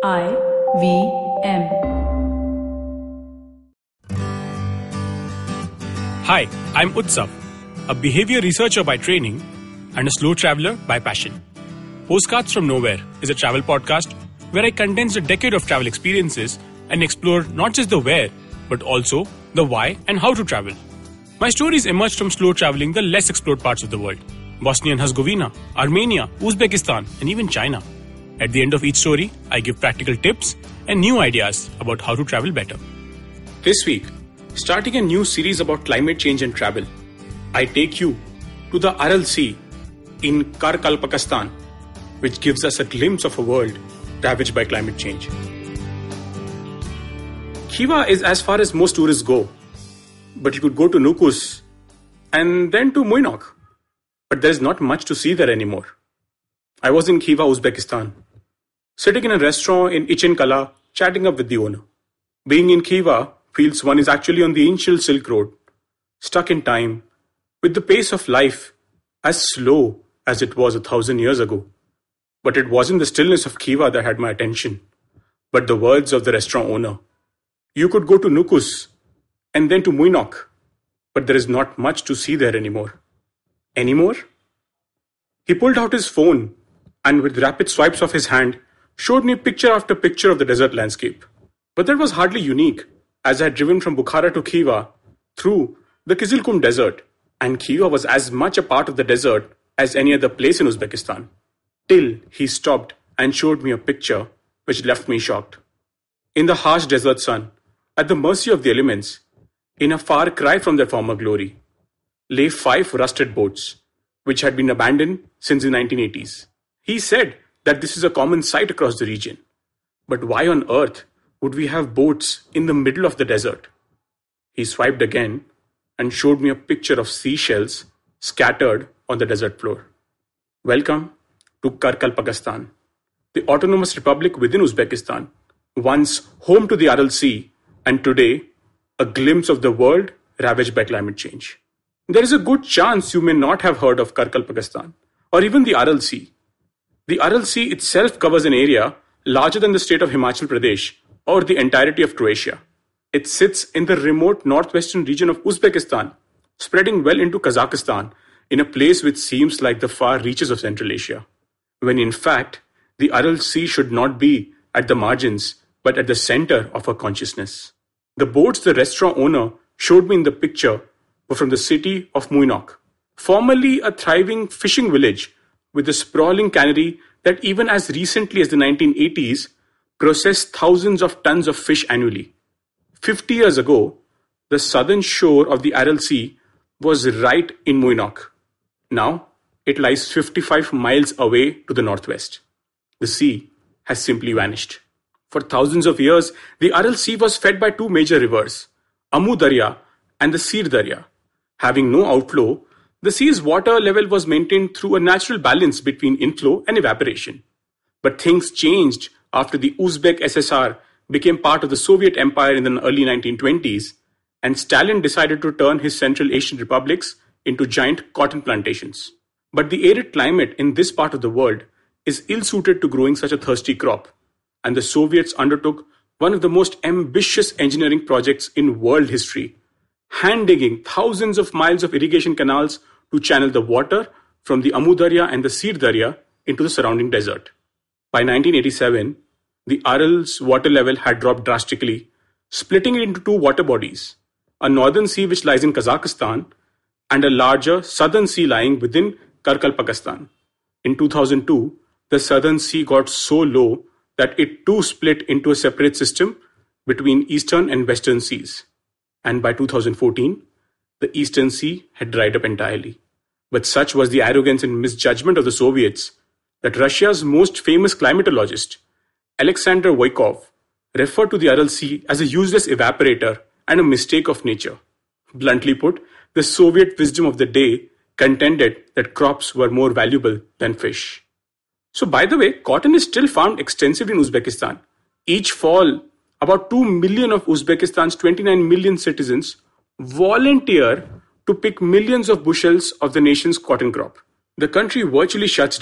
IVM. Hi, I'm Utsav, a behavior researcher by training and a slow traveler by passion. Postcards from Nowhere is a travel podcast where I condense a decade of travel experiences and explore not just the where, but also the why and how to travel. My stories emerged from slow traveling the less explored parts of the world: Bosnia and Herzegovina, Armenia, Uzbekistan, and even China. At the end of each story, I give practical tips and new ideas about how to travel better. This week, starting a new series about climate change and travel, I take you to the Aral Sea in Karkalpakistan, which gives us a glimpse of a world ravaged by climate change. Khiva is as far as most tourists go, but you could go to Nukus and then to Muinok. But there is not much to see there anymore. I was in Khiva, Uzbekistan, sitting in a restaurant in Ichin Kala, chatting up with the owner. Being in Khiva feels one is actually on the ancient Silk Road, stuck in time, with the pace of life as slow as it was 1,000 years ago. But it wasn't the stillness of Khiva that had my attention, but the words of the restaurant owner. You could go to Nukus and then to Muinok, but there is not much to see there anymore. Anymore? He pulled out his phone and with rapid swipes of his hand, showed me picture after picture of the desert landscape. But that was hardly unique, as I had driven from Bukhara to Khiva through the Kizilkum desert, and Khiva was as much a part of the desert as any other place in Uzbekistan. Till he stopped and showed me a picture which left me shocked. In the harsh desert sun, at the mercy of the elements, in a far cry from their former glory, lay 5 rusted boats, which had been abandoned since the 1980s. He said that this is a common sight across the region. But why on earth would we have boats in the middle of the desert? He swiped again and showed me a picture of seashells scattered on the desert floor. Welcome to Karkalpakistan, the autonomous republic within Uzbekistan, once home to the Aral Sea, and today a glimpse of the world ravaged by climate change. There is a good chance you may not have heard of Karkalpakistan or even the Aral Sea. The Aral Sea itself covers an area larger than the state of Himachal Pradesh or the entirety of Croatia. It sits in the remote northwestern region of Uzbekistan, spreading well into Kazakhstan, in a place which seems like the far reaches of Central Asia, when in fact the Aral Sea should not be at the margins but at the center of our consciousness. The boats the restaurant owner showed me in the picture were from the city of Muinok, formerly a thriving fishing village with a sprawling cannery that even as recently as the 1980s processed thousands of tons of fish annually. 50 years ago, the southern shore of the Aral Sea was right in Muinok. Now, it lies 55 miles away to the northwest. The sea has simply vanished. For thousands of years, the Aral Sea was fed by 2 major rivers, Amu Darya and the Sir Darya. Having no outflow, the sea's water level was maintained through a natural balance between inflow and evaporation. But things changed after the Uzbek SSR became part of the Soviet Empire in the early 1920s, and Stalin decided to turn his Central Asian republics into giant cotton plantations. But the arid climate in this part of the world is ill-suited to growing such a thirsty crop, and the Soviets undertook one of the most ambitious engineering projects in world history, hand-digging thousands of miles of irrigation canals to channel the water from the Amu Darya and the Sir Darya into the surrounding desert. By 1987, the Aral's water level had dropped drastically, splitting it into 2 water bodies, a northern sea which lies in Kazakhstan and a larger southern sea lying within Karkalpakistan. In 2002, the southern sea got so low that it too split into a separate system between eastern and western seas. And by 2014, the eastern sea had dried up entirely. But such was the arrogance and misjudgment of the Soviets that Russia's most famous climatologist, Alexander Voykov, referred to the Aral Sea as a useless evaporator and a mistake of nature. Bluntly put, the Soviet wisdom of the day contended that crops were more valuable than fish. So by the way, cotton is still found extensively in Uzbekistan. Each fall, about 2 million of Uzbekistan's 29 million citizens volunteer to pick millions of bushels of the nation's cotton crop. The country virtually shuts down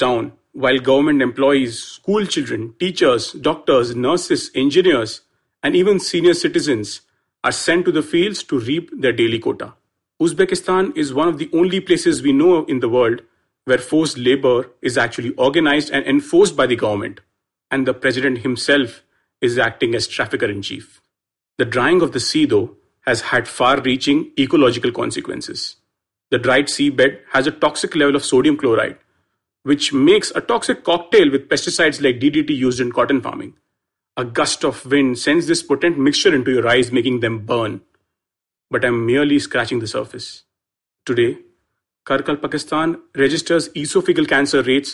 while government employees, school children, teachers, doctors, nurses, engineers, and even senior citizens are sent to the fields to reap their daily quota. Uzbekistan is one of the only places we know in the world where forced labor is actually organized and enforced by the government, and the president himself is acting as trafficker-in-chief. The drying of the sea, though, has had far-reaching ecological consequences. The dried seabed has a toxic level of sodium chloride, which makes a toxic cocktail with pesticides like DDT used in cotton farming. A gust of wind sends this potent mixture into your eyes, making them burn. But I'm merely scratching the surface. Today, Karkal, Pakistan registers esophageal cancer rates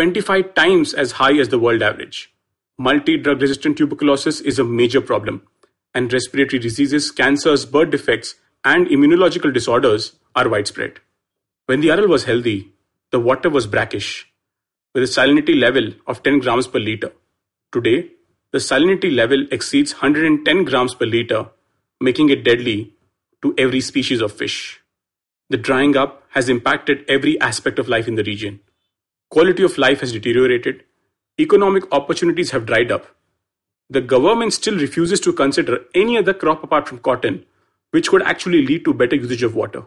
25 times as high as the world average. Multi-drug resistant tuberculosis is a major problem, and respiratory diseases, cancers, birth defects, and immunological disorders are widespread. When the Aral was healthy, the water was brackish, with a salinity level of 10 grams per liter. Today, the salinity level exceeds 110 grams per liter, making it deadly to every species of fish. The drying up has impacted every aspect of life in the region. Quality of life has deteriorated. Economic opportunities have dried up. The government still refuses to consider any other crop apart from cotton, which could actually lead to better usage of water.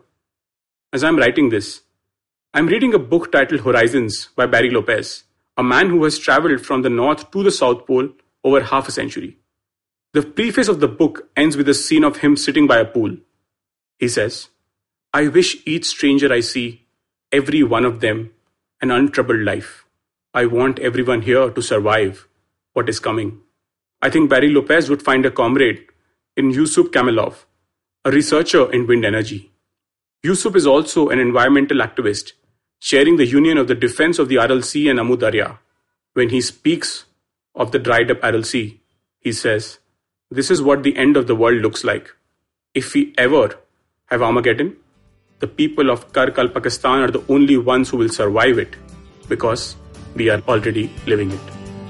As I'm writing this, I'm reading a book titled Horizons by Barry Lopez, a man who has traveled from the North to the South Pole over half a century. The preface of the book ends with a scene of him sitting by a pool. He says, "I wish each stranger I see, every one of them, an untroubled life. I want everyone here to survive what is coming." I think Barry Lopez would find a comrade in Yusuf Kamelov, a researcher in wind energy. Yusuf is also an environmental activist, chairing the Union of the Defense of the Aral Sea and Amu Darya. When he speaks of the dried up Aral Sea, he says, "This is what the end of the world looks like. If we ever have Armageddon, the people of Karkal, Pakistan are the only ones who will survive it, because we are already living it."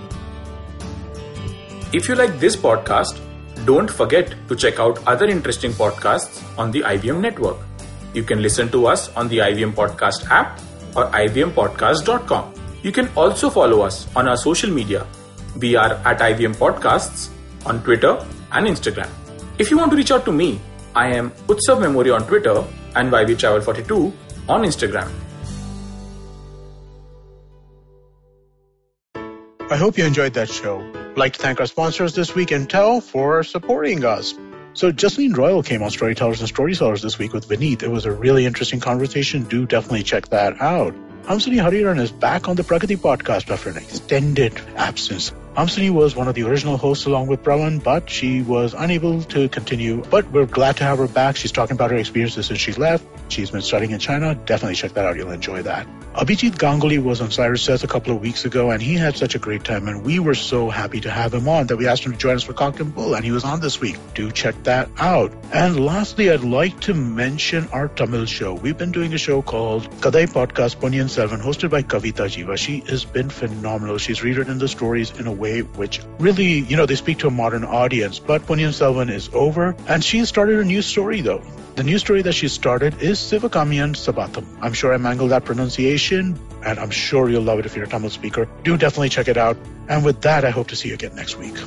If you like this podcast, don't forget to check out other interesting podcasts on the IVM network. You can listen to us on the IVM Podcast app or ivmpodcast.com. You can also follow us on our social media. We are at IVM Podcasts on Twitter and Instagram. If you want to reach out to me, I am Utsav Memory on Twitter and YVTravel42 on Instagram. I hope you enjoyed that show. I'd like to thank our sponsors this week, Intel, for supporting us. So Jasleen Royal came on Storytellers and Storytellers this week with Vineet. It was a really interesting conversation. Do definitely check that out. Hamsini Hariharan is back on the Pragati podcast after an extended absence. Hamsini was one of the original hosts along with Pravan, but she was unable to continue. But we're glad to have her back. She's talking about her experiences since she left. She's been studying in China. Definitely check that out. You'll enjoy that. Abhijit Ganguly was on Cyrus Says a couple of weeks ago, and he had such a great time, and we were so happy to have him on that we asked him to join us for Cock and Bull, and he was on this week. Do check that out. And lastly, I'd like to mention our Tamil show. We've been doing a show called Kadai Podcast Ponniyin Selvan, hosted by Kavita Jiva. She has been phenomenal. She's rewritten the stories in a way which really, they speak to a modern audience. But Ponniyin Selvan is over, and she started a new story, though. The new story that she started is Sivakamiyan Sabatham. I'm sure I mangled that pronunciation, and I'm sure you'll love it if you're a Tamil speaker. Do definitely check it out. And with that, I hope to see you again next week.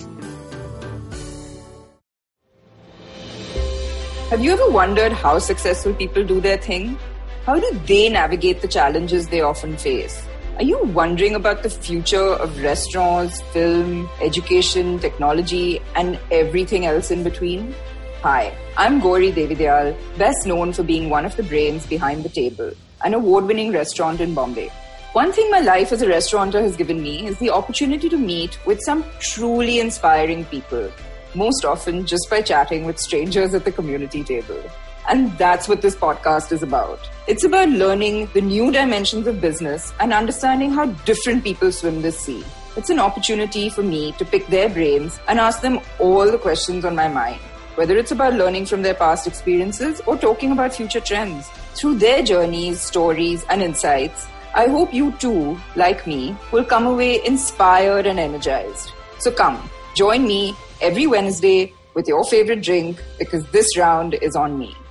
Have you ever wondered how successful people do their thing? How do they navigate the challenges they often face? Are you wondering about the future of restaurants, film, education, technology, and everything else in between? Hi, I'm Gauri Devidayal, best known for being one of the brains behind The Table, an award-winning restaurant in Bombay. One thing my life as a restaurateur has given me is the opportunity to meet with some truly inspiring people, most often just by chatting with strangers at the community table. And that's what this podcast is about. It's about learning the new dimensions of business and understanding how different people swim this sea. It's an opportunity for me to pick their brains and ask them all the questions on my mind, whether it's about learning from their past experiences or talking about future trends. Through their journeys, stories, and insights, I hope you too, like me, will come away inspired and energized. So come, join me every Wednesday with your favorite drink, because this round is on me.